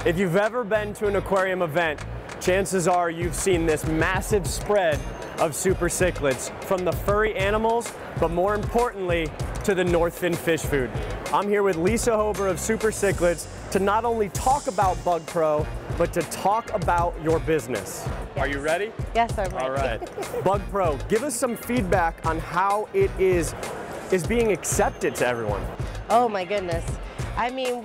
If you've ever been to an aquarium event, chances are you've seen this massive spread of super cichlids, from the furry animals, but more importantly, to the Northfin fish food. I'm here with Lisa Hober of Super Cichlids to not only talk about Bug Pro, but to talk about your business. Yes. Are you ready? Yes, I'm ready. All right. Bug Pro, give us some feedback on how it is being accepted to everyone. Oh my goodness. I mean,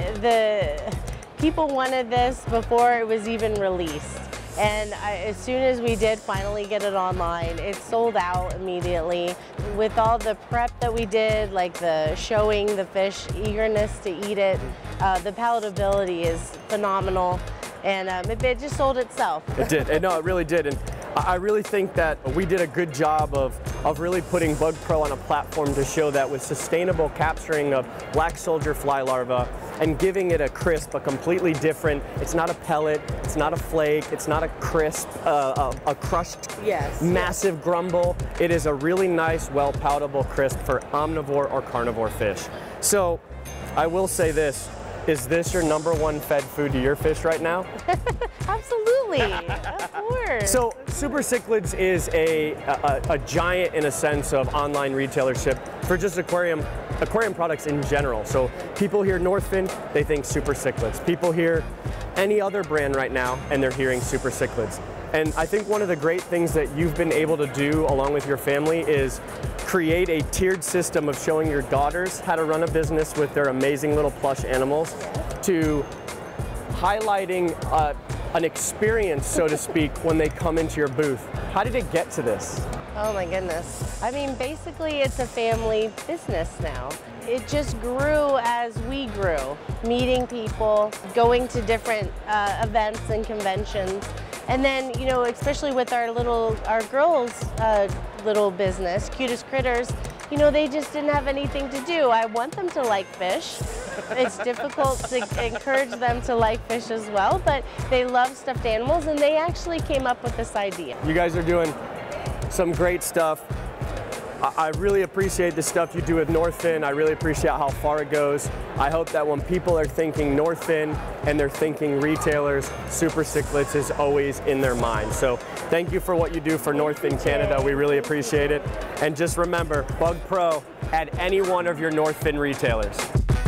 the people wanted this before it was even released. And as soon as we did finally get it online, it sold out immediately. With all the prep that we did, like the showing the fish, eagerness to eat it, the palatability is phenomenal. And it just sold itself. It did. No, it really did. And I really think that we did a good job of really putting Bug Pro on a platform to show that with sustainable capturing of black soldier fly larvae and giving it a crisp, a completely different, it's not a pellet, it's not a flake, it's not a crisp, a crushed massive grumble. It is a really nice, well palatable crisp for omnivore or carnivore fish. So I will say this, is this your #1 fed food to your fish right now? Absolutely, of course. So Super Cichlids is a giant, in a sense, of online retailership for just aquarium products in general. So people hear Northfin, they think Super Cichlids. People hear any other brand right now, and they're hearing Super Cichlids. And I think one of the great things that you've been able to do along with your family is create a tiered system of showing your daughters how to run a business with their amazing little plush animals, to highlighting an experience, so to speak, when they come into your booth. How did it get to this? Oh my goodness. I mean, basically it's a family business now. It just grew as we grew, meeting people, going to different events and conventions. And then, you know, especially with our girls' little business, Cutest Critters, you know, they just didn't have anything to do. I want them to like fish. It's difficult to encourage them to like fish as well, but they love stuffed animals, and they actually came up with this idea. You guys are doing some great stuff. I really appreciate the stuff you do with Northfin. I really appreciate how far it goes. I hope that when people are thinking Northfin and they're thinking retailers, Super Cichlids is always in their mind. So thank you for what you do for Northfin Canada. We really appreciate it. And just remember, Bug Pro at any one of your Northfin retailers.